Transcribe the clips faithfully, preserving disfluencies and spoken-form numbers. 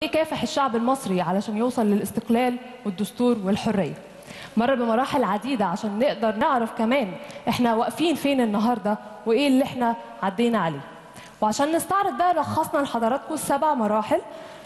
يكافح الشعب المصري علشان يوصل للاستقلال والدستور والحرية. مر بمراحل عديدة عشان نقدر نعرف كمان احنا واقفين فين النهاردة وايه اللي احنا عدينا عليه. وعشان نستعرض ده لخصنا لحضراتكم السبع مراحل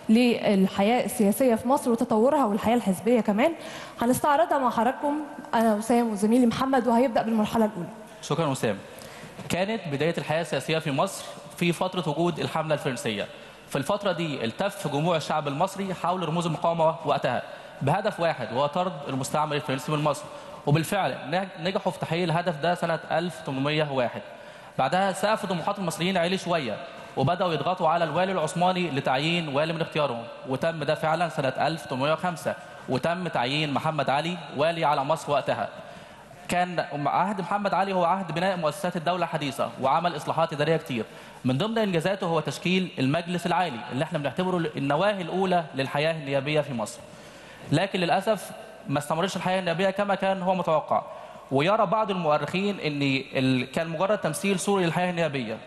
للحياة السياسية في مصر وتطورها والحياة الحزبية كمان. هنستعرضها مع حضراتكم أنا وسام وزميلي محمد، وهيبدأ بالمرحلة الأولى. شكرا وسام. كانت بداية الحياة السياسية في مصر في فترة وجود الحملة الفرنسية. في الفترة دي التف جموع الشعب المصري حول رموز المقاومة وقتها بهدف واحد وهو طرد المستعمر الفرنسي من مصر، وبالفعل نجحوا في تحقيق الهدف ده سنة ألف وثمانمائة وواحد. بعدها سقف طموحات المصريين عالي شوية وبدأوا يضغطوا على الوالي العثماني لتعيين والي من اختيارهم، وتم ده فعلا سنة ألف وثمانمائة وخمسة، وتم تعيين محمد علي والي على مصر وقتها. كان عهد محمد علي هو عهد بناء مؤسسات الدولة الحديثة وعمل إصلاحات إدارية كتير. من ضمن إنجازاته هو تشكيل المجلس العالي اللي احنا بنعتبره النواة الأولى للحياة النيابية في مصر. لكن للأسف ما استمرش الحياة النيابية كما كان هو متوقع، ويرى بعض المؤرخين ان كان مجرد تمثيل صوري للحياة النيابية.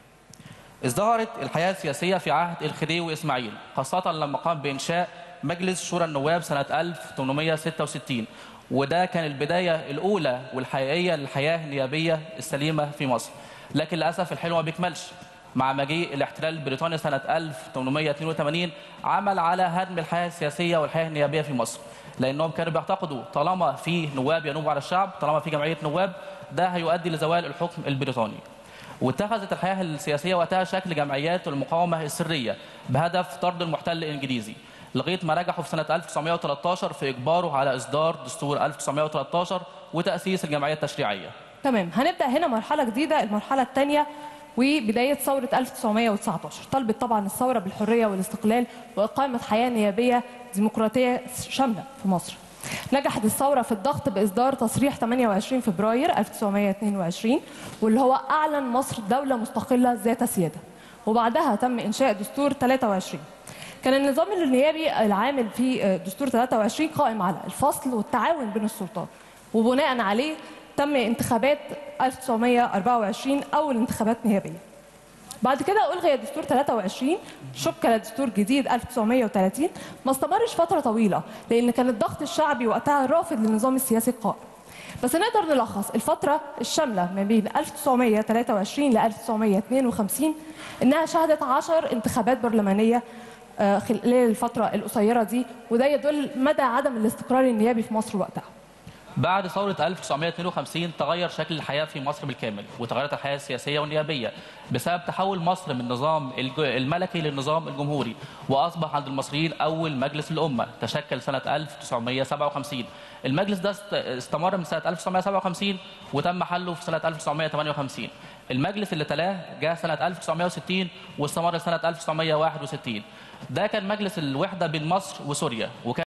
ازدهرت الحياة السياسية في عهد الخديوي إسماعيل، خاصة لما قام بإنشاء مجلس شورى النواب سنة ألف وثمانمائة وستة وستين، وده كان البداية الأولى والحقيقية للحياة النيابية السليمة في مصر. لكن للأسف الحلم ما بيكملش. مع مجيء الاحتلال البريطاني سنة ألف وثمانمائة واثنين وثمانين عمل على هدم الحياة السياسية والحياة النيابية في مصر، لأنهم كانوا بيعتقدوا طالما في نواب ينوبوا على الشعب، طالما في جمعية نواب، ده هيؤدي لزوال الحكم البريطاني. واتخذت الحياة السياسية وقتها شكل جمعيات المقاومة السرية بهدف طرد المحتل الإنجليزي، لغاية ما نجحوا في سنة ألف وتسعمائة وثلاثة عشر في إجباره على إصدار دستور ألف وتسعمائة وثلاثة عشر وتأسيس الجمعية التشريعية. تمام، هنبدأ هنا مرحلة جديدة، المرحلة الثانية وبداية ثورة ألف وتسعمائة وتسعة عشر. طلبت طبعا الثورة بالحرية والاستقلال وإقامة حياة نيابية ديمقراطية شاملة في مصر. نجحت الثورة في الضغط بإصدار تصريح ثمانية وعشرين فبراير ألف وتسعمائة واثنين وعشرين، واللي هو أعلن مصر دولة مستقلة ذات سيادة. وبعدها تم إنشاء دستور ثلاثة وعشرين. كان النظام النيابي العامل في دستور ثلاثة وعشرين قائم على الفصل والتعاون بين السلطات، وبناء عليه تم انتخابات ألف وتسعمائة وأربعة وعشرين أول انتخابات نيابية. بعد كده ألغي دستور ثلاثة وعشرين، شكل دستور جديد ألف وتسعمائة وثلاثين. ما استمرش فترة طويلة لأن كان الضغط الشعبي وقتها رافض للنظام السياسي القائم. بس نقدر نلخص الفترة الشاملة ما بين ألف وتسعمائة وثلاثة وعشرين ل ألف وتسعمائة واثنين وخمسين إنها شهدت عشر انتخابات برلمانية خلال الفترة القصيرة دي، وده يدل مدى عدم الاستقرار النيابي في مصر وقتها. بعد ثورة ألف وتسعمائة واثنين وخمسين تغير شكل الحياة في مصر بالكامل، وتغيرت الحياة السياسية والنيابية بسبب تحول مصر من النظام الملكي للنظام الجمهوري، وأصبح عند المصريين أول مجلس الأمة تشكل سنة ألف وتسعمائة وسبعة وخمسين. المجلس ده استمر من سنة ألف وتسعمائة وسبعة وخمسين وتم حله في سنة ألف وتسعمائة وثمانية وخمسين. المجلس اللي تلاه جاء سنة ألف وتسعمائة وستين واستمر سنة ألف وتسعمائة وواحد وستين. ده كان مجلس الوحدة بين مصر وسوريا، وكان